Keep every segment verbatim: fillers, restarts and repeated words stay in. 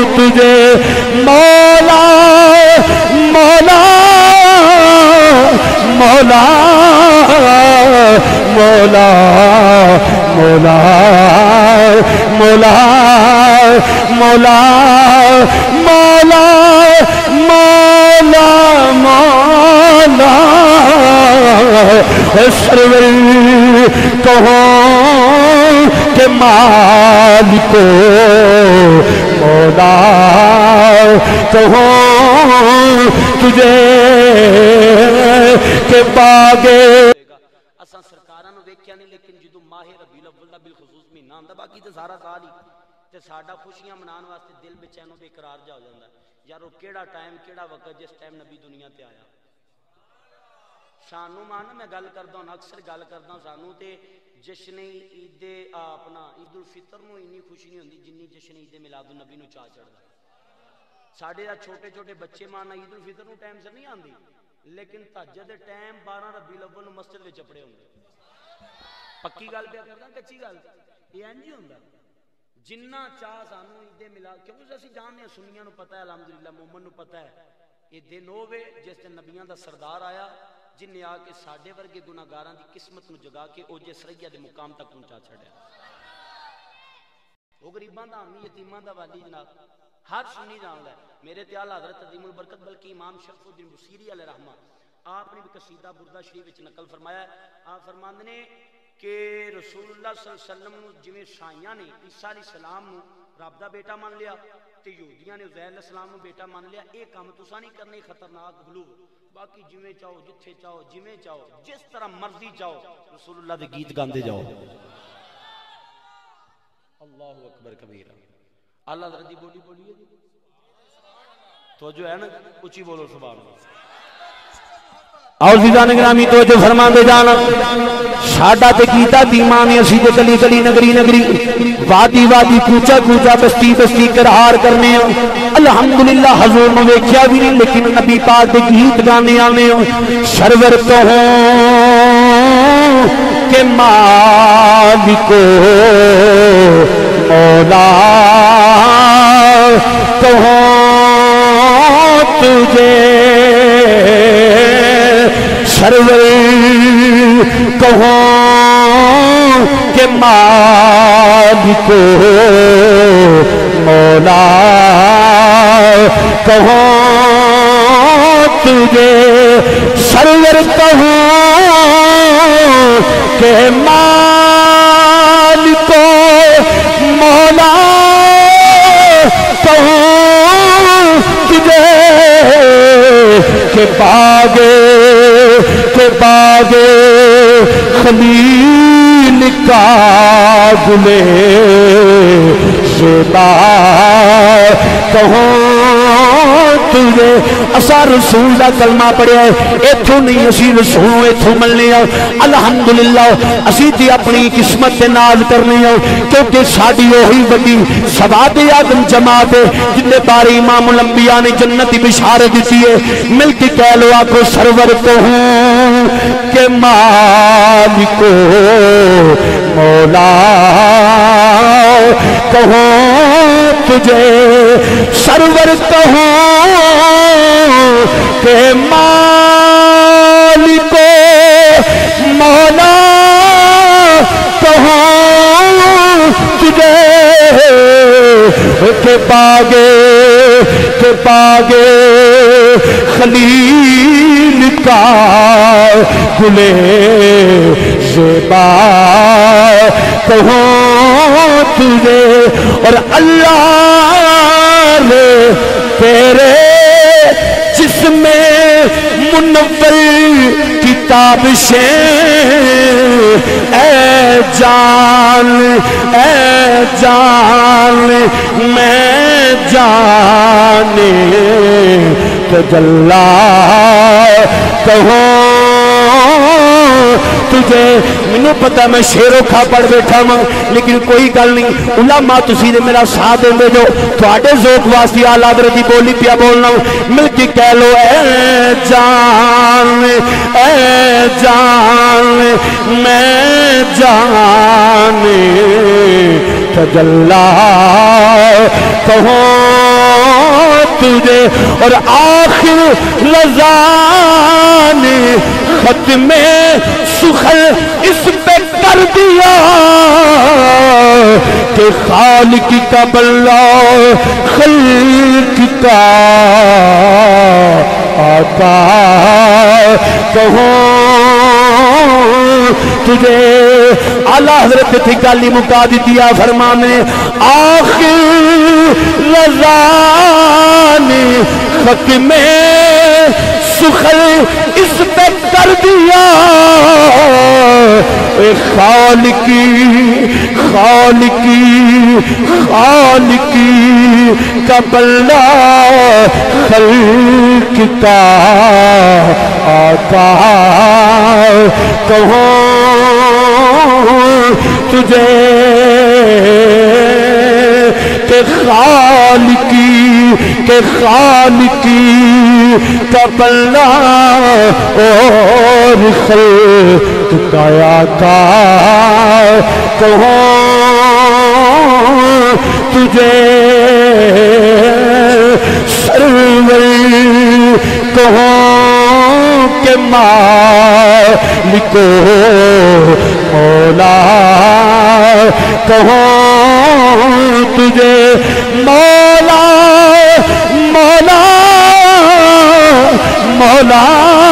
تجھے مولا مولا مولا مولا مولا مولا مولا مولا مولا مولا سرور کہوں کہ مالک مولا کہوں تجھے کہ باغے اساں سرکاراں نو ویکھیا نہیں لیکن جدوں ماہ ربیع الاول دا بالخصوص مہینہ آندا باقی تے سارا سال ہی تے ساڈا خوشیاں منان واسطے دل بے چین و بے قرار جا ہو جاندا ہے یار او کیڑا ٹائم کیڑا وقت جس ٹائم نبی دنیا تے آیا سانو مان میں گل کردا ہوں اکثر گل کردا سانو تے جشن عید اپنا عید الفطر نو اتنی خوشی نہیں ہوندی جنی جشن عید میلاد النبی نو چاہ چڑھدا ساڈے چھوٹے چھوٹے بچے مانا عید الفطر نو ٹائم سے نہیں آندی لیکن تہجد دے ٹائم بارہ ربیع الاول نو مسجد وچ چپڑے ہوندے پکی گل پہ کردا کچی گل یہ انج ہی ہوندا جنہ چاہ سانو عید میلاد کیونکہ اسی جاننے ہیں سنیاں نو پتہ ہے الحمدللہ مومن نو پتہ ہے یہ دن ہوے جس دن نبیاں دا سردار آیا جن نے آ کے ساڈے ورگے گناہگاراں دی قسمت نو جگا کے او جے سریا دے مقام تک پہنچا چھڑیا وہ غریباں دا حامی یتیماں دا والی جناب ہر سنی جاندا ہے میرے تے اعلی حضرت عظیم البرکت بلکہ امام شرف الدین بصیری علیہ رحمہ آپ نے بھی قصیدہ بردہ شریف وچ نقل فرمایا ہے آپ فرماندے نے کہ رسول اللہ صلی اللہ علیہ وسلم جویں شائیاں نے عیسیٰ علیہ السلام نو رب دا بیٹا مان لیا تے یہودیاں نے عزیر علیہ السلام نو بیٹا مان لیا اے کام تساں نہیں کرنے خطرناک غلو باقی جویں چاہو جتھے چاہو جویں چاہو جس طرح مرضی چاہو رسول اللہ دے گیت گاندے جاؤ اللہ اکبر کبیرہ اللہ حضرت دی بولی بولی ہے تو جو ہے نا اچھی بولو سبحان اللہ اور عزیزان گرامی توجہ فرما دے جانا ساڈا تے کیتا دیمان اسی تے گلی گلی نگری نگری وادی وادی کوچا کوچا بستی بستی قرار کرنے ہو الحمدللہ حضور نو ویکھیا بھی نہیں لیکن نبی پاک دے گیت گانے آنے ہو سرور کہوں کہ مالک مولا کہوں تجھے سرور کہوں کہ مالک مولا کہوں تجھے سرور کہوں کہ مالک مولا کہوں تجھے کہ باغے کہ باغے خلیل کا گلے زیبا کہوں تجھے اسا رسول دا کلمہ پڑھیا ہے ایتھوں نہیں اسی رسول ایتھوں ملنے آؤ الحمدللہ اسی تی اپنی قسمت تے ناز کرنے آؤ کیونکہ ساڑی وہی وڈی سواد آدم جماعت ہے جن نے بارے امام الانبیاء نے جنتی بشارت دیتی ہے مل کے کہہ لو آپ کو سرور کہوں کہ مالک مولا کہوں تجھے سرور کہوں کہ مالک مولا کہوں تجھے کہ باغے کہ باغے خلیل کا گلے زیبا کہوں تجھے اور اللہ نے تیرے جسم منور کتاب سے اے جان اے جان میں جانے تجلا کہوں تجھے منو پتہ میں شیرو کھا پڑھ بیٹھا ہوں لیکن کوئی گل نہیں علماء تسی نے میرا ساتھ دے جو تواڈے ذوق واسطے اعلی حضرت دی بولی پیا بولنا مل کے کہہ لو اے جان اے جان میں جانے تجلا کہوں تجھے اور آخر رضا نے ختم سخن اس پہ کر دیا کہ خالق کا بندہ خلق کا آقا کہوں تجھے اعلیٰ حضرت تھی گالی مکا دی دیا فرمانے آخر رضا نے ختم سخن اس پہ کر دیا اے خالقی خالقی خالقی کا بندہ خلق کا آقا کہوں تجھے کہ خالقی کہ خالقی کا بندہ اور خلق کا آقا کہوں تجھے سرور کہوں کہ مالک مولا کہوں تجھے مولا مولا مولا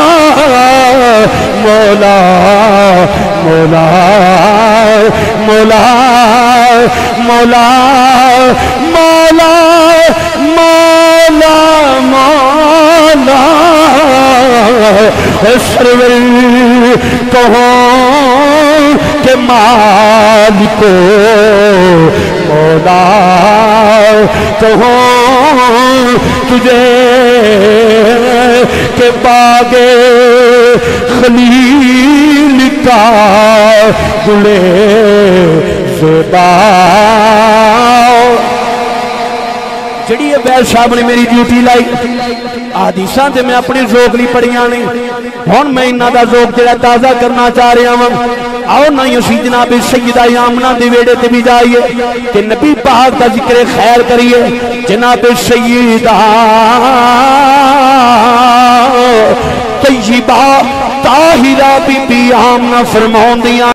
مولا مولا مولا مولا مولا مولا مولا سرور کہوں کہ مالک مولا کہوں تجھے کہ باغ خلیل کا گلے زیبا جڑی ہے بیل صاحب نے میری ڈیوٹی لائی حدیثاں تے میں اپنی ذوق نہیں پڑھیاں نہیں ہن میں انہاں دا ذوق جڑا تازہ کرنا چاہ رہا ہوں آؤ نہ اسی جناب سیدہ آمنہ دی ویڑے تے بھی جائیے کہ نبی پاک دا ذکر خیر کریے جناب سیدہ طیبہ طاہرہ بی بی آمنہ فرماؤں دیاں